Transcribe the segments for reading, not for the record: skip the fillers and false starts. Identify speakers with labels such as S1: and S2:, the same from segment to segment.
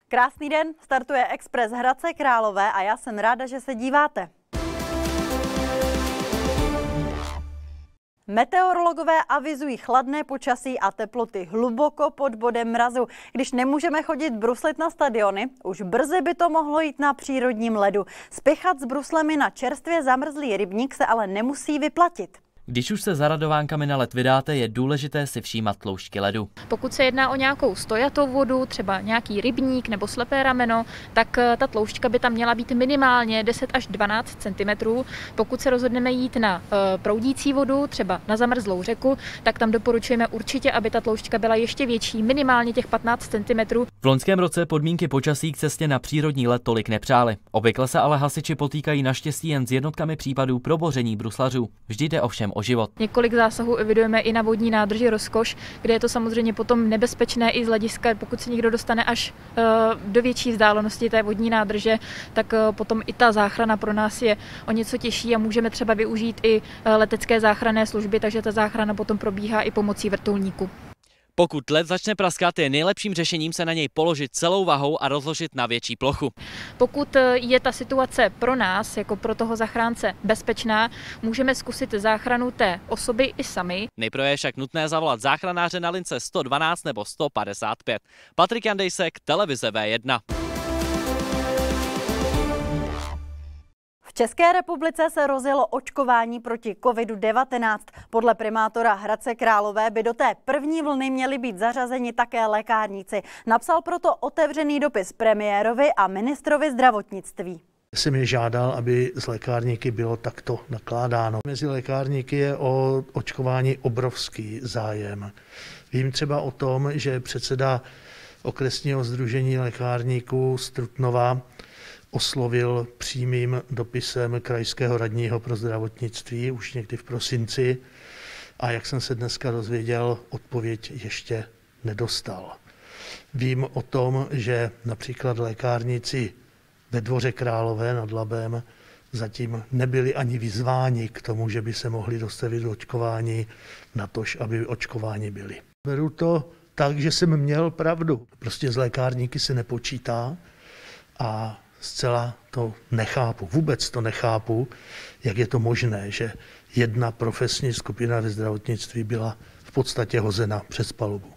S1: Krásný den, startuje Express Hradce Králové a já jsem ráda, že se díváte. Meteorologové avizují chladné počasí a teploty hluboko pod bodem mrazu. Když nemůžeme chodit bruslit na stadiony, už brzy by to mohlo jít na přírodním ledu. Spěchat s bruslemi na čerstvě zamrzlý rybník se ale nemusí vyplatit.
S2: Když už se za radovánkami na led vydáte, je důležité si všímat tloušťky ledu.
S3: Pokud se jedná o nějakou stojatou vodu, třeba nějaký rybník nebo slepé rameno, tak ta tloušťka by tam měla být minimálně 10 až 12 cm. Pokud se rozhodneme jít na proudící vodu, třeba na zamrzlou řeku, tak tam doporučujeme určitě, aby ta tloušťka byla ještě větší, minimálně těch 15 cm.
S2: V loňském roce podmínky počasí k cestě na přírodní led tolik nepřály. Obvykle se ale hasiči potýkají naštěstí jen s jednotkami případů proboření bruslařů. Vždy jde ovšem o život.
S3: Několik zásahů evidujeme i na vodní nádrži Rozkoš, kde je to samozřejmě potom nebezpečné i z hlediska, pokud se někdo dostane až do větší vzdálenosti té vodní nádrže, tak potom i ta záchrana pro nás je o něco těžší a můžeme třeba využít i letecké záchranné služby, takže ta záchrana potom probíhá i pomocí vrtulníku.
S2: Pokud led začne praskat, je nejlepším řešením se na něj položit celou vahou a rozložit na větší plochu.
S3: Pokud je ta situace pro nás, jako pro toho zachránce, bezpečná, můžeme zkusit záchranu té osoby i sami.
S2: Nejprve je však nutné zavolat záchranáře na lince 112 nebo 155. Patrik Jandejsek, televize V1.
S1: V České republice se rozjelo očkování proti COVID-19. Podle primátora Hradce Králové by do té první vlny měli být zařazeni také lékárníci. Napsal proto otevřený dopis premiérovi a ministrovi zdravotnictví.
S4: Jsem je žádal, aby z lékárníky bylo takto nakládáno. Mezi lékárníky je o očkování obrovský zájem. Vím třeba o tom, že předseda okresního sdružení lékárníků z Trutnova oslovil přímým dopisem krajského radního pro zdravotnictví už někdy v prosinci a jak jsem se dneska dozvěděl, odpověď ještě nedostal. Vím o tom, že například lékárníci ve Dvoře Králové nad Labem zatím nebyli ani vyzváni k tomu, že by se mohli dostavit do očkování, natož aby očkováni byli. Beru to tak, že jsem měl pravdu. Prostě z lékárníky se nepočítá a zcela to nechápu, vůbec to nechápu, jak je to možné, že jedna profesní skupina ve zdravotnictví byla v podstatě hozena přes palubu.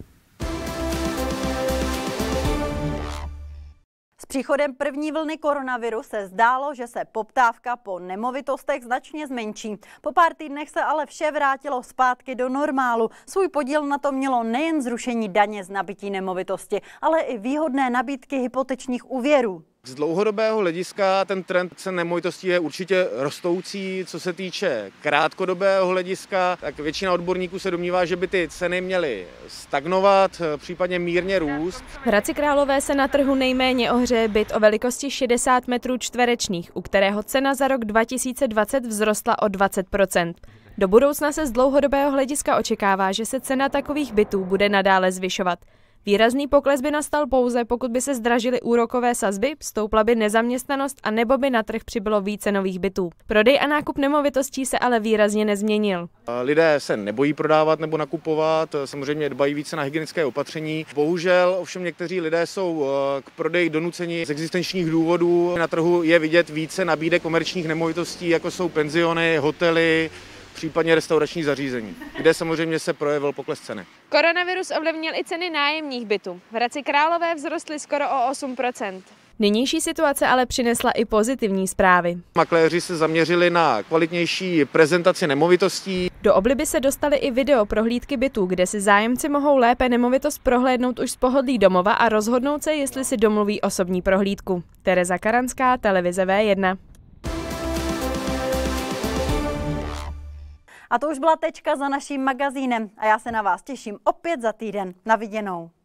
S1: S příchodem první vlny koronaviru se zdálo, že se poptávka po nemovitostech značně zmenší. Po pár týdnech se ale vše vrátilo zpátky do normálu. Svůj podíl na to mělo nejen zrušení daně z nabytí nemovitosti, ale i výhodné nabídky hypotečních úvěrů.
S5: Z dlouhodobého hlediska ten trend cen nemovitostí je určitě rostoucí. Co se týče krátkodobého hlediska, tak většina odborníků se domnívá, že by ty ceny měly stagnovat, případně mírně růst.
S6: V Hradci Králové se na trhu nejméně ohřeje byt o velikosti 60 metrů čtverečních, u kterého cena za rok 2020 vzrostla o 20%. Do budoucna se z dlouhodobého hlediska očekává, že se cena takových bytů bude nadále zvyšovat. Výrazný pokles by nastal pouze, pokud by se zdražily úrokové sazby, stoupla by nezaměstnanost a nebo by na trh přibylo více nových bytů. Prodej a nákup nemovitostí se ale výrazně nezměnil.
S5: Lidé se nebojí prodávat nebo nakupovat, samozřejmě dbají více na hygienické opatření. Bohužel ovšem někteří lidé jsou k prodeji donuceni z existenčních důvodů. Na trhu je vidět více nabídek komerčních nemovitostí, jako jsou penziony, hotely, případně restaurační zařízení, kde samozřejmě se projevil pokles ceny.
S6: Koronavirus ovlivnil i ceny nájemních bytů. V Hradci Králové vzrostly skoro o 8%. Nynější situace ale přinesla i pozitivní zprávy.
S5: Makléři se zaměřili na kvalitnější prezentaci nemovitostí.
S6: Do obliby se dostaly i video prohlídky bytů, kde si zájemci mohou lépe nemovitost prohlédnout už z pohodlí domova a rozhodnout se, jestli si domluví osobní prohlídku. Tereza Karanská, televize V1.
S1: A to už byla tečka za naším magazínem a já se na vás těším opět za týden. Na viděnou.